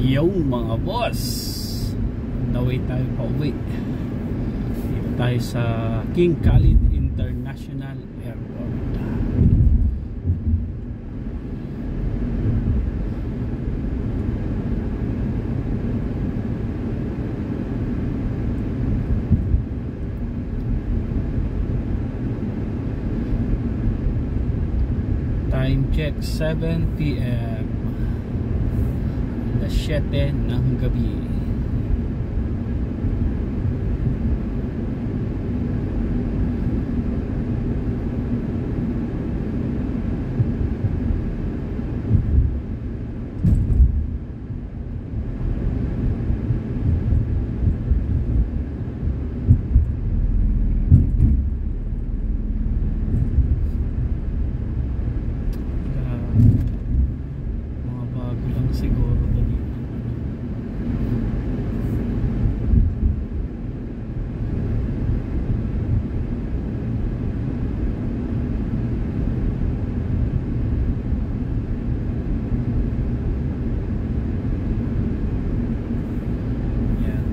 Yung mga boss, naway tayo pa uwi. Dito tayo sa King Khalid International Airport. Time check 7 PM, alas 7 ng gabi. Mga bago lang siguro dali. Yan.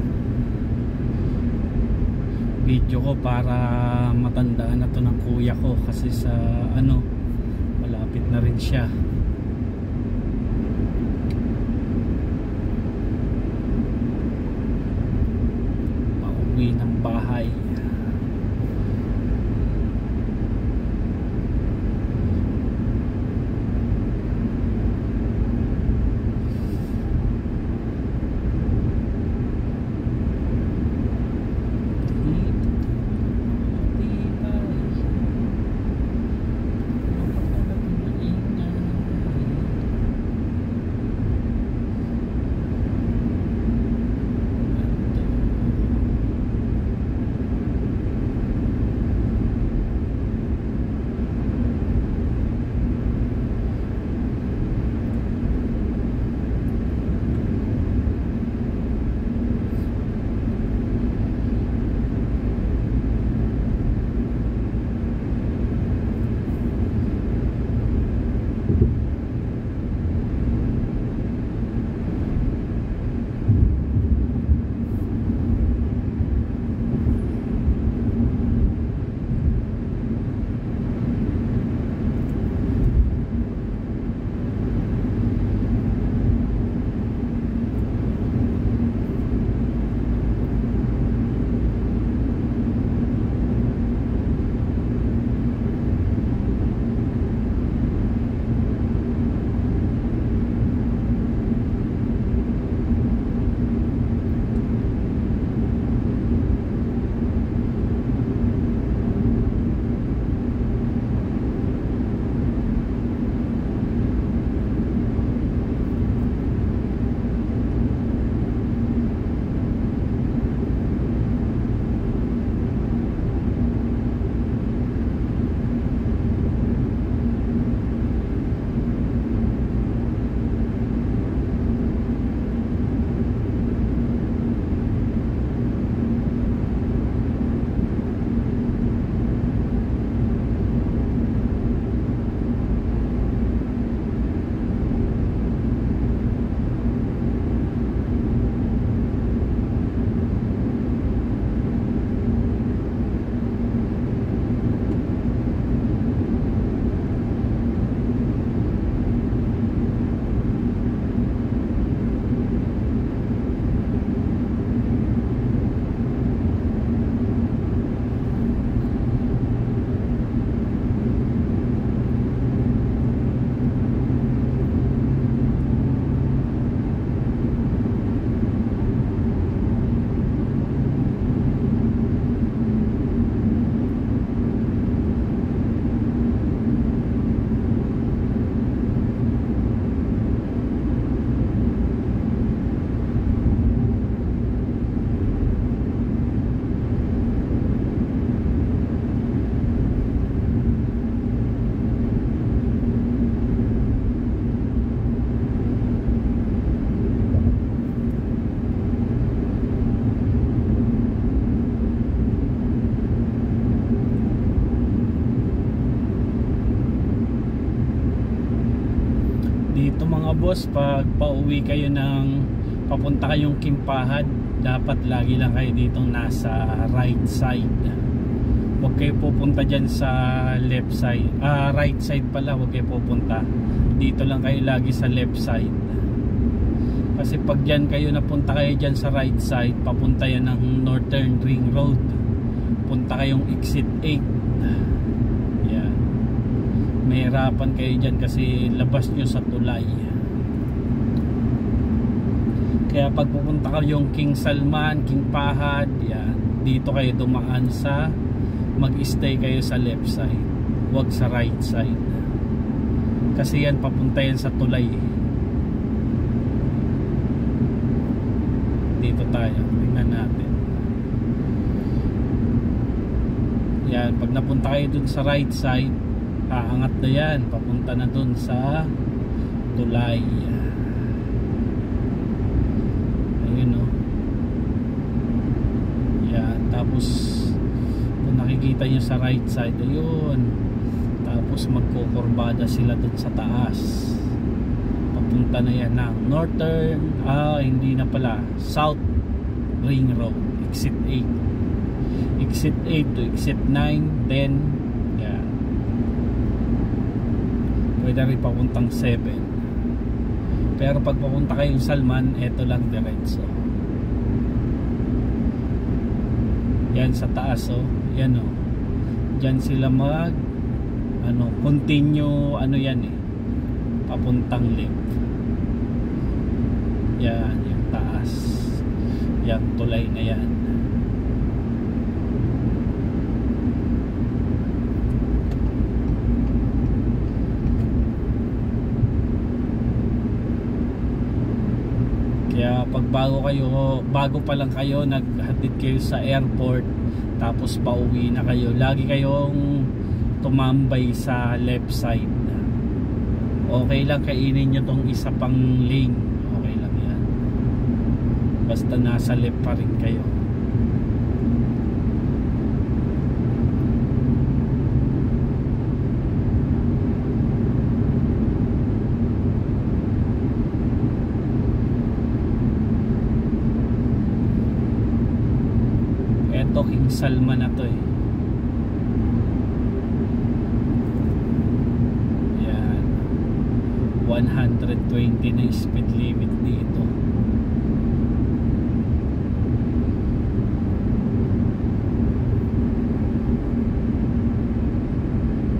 Video ko para matandaan na to ng kuya ko kasi sa malapit na rin siya. Pauwi ng bahay. boss, pag pauwi kayo ng papunta kayong Kimpahad, dapat lagi lang kayo ditong nasa right side. Huwag kayo pupunta dyan sa left side, right side pala, huwag kayo pupunta dito, lang kayo lagi sa left side. Kasi pag dyan kayo napunta kayo dyan sa right side, papunta yan ng Northern Ring Road, punta kayong exit 8. Yan, mahirapan kayo dyan kasi labas nyo sa tulay. Kaya pag pupunta kayong King Salman, Kimpahad, yan, dito kayo dumaan sa, mag-stay kayo sa left side, huwag sa right side. Kasi yan, papunta yan sa tulay. Dito tayo, tingnan natin. Yan, pag napunta kayo dun sa right side, aangat na yan, papunta na dun sa tulay. Ayun o. Yan, tapos kung nakikita nyo sa right side, ayun, tapos magkukurbada sila dun sa taas, papunta na yan ng Northern, hindi na pala, South Ring Road, exit 8, exit 8 to exit 9, then yan, pwede rin papuntang 7. Pero pag papunta kayong Salman, eto lang diretso. Yan sa taas, oh. Yan, oh. Diyan sila mag continue, yan eh, papuntang left. Yan, yung taas. Yan, tulay na yan. Kaya pag bago pa lang kayo, naghatid kayo sa airport, tapos pauwi na kayo, lagi kayong tumambay sa left side. Okay lang kainin nyo tong isa pang lane, okay lang yan, basta nasa left pa rin kayo. Eto King Salman na to eh. Yan, 120 na speed limit dito.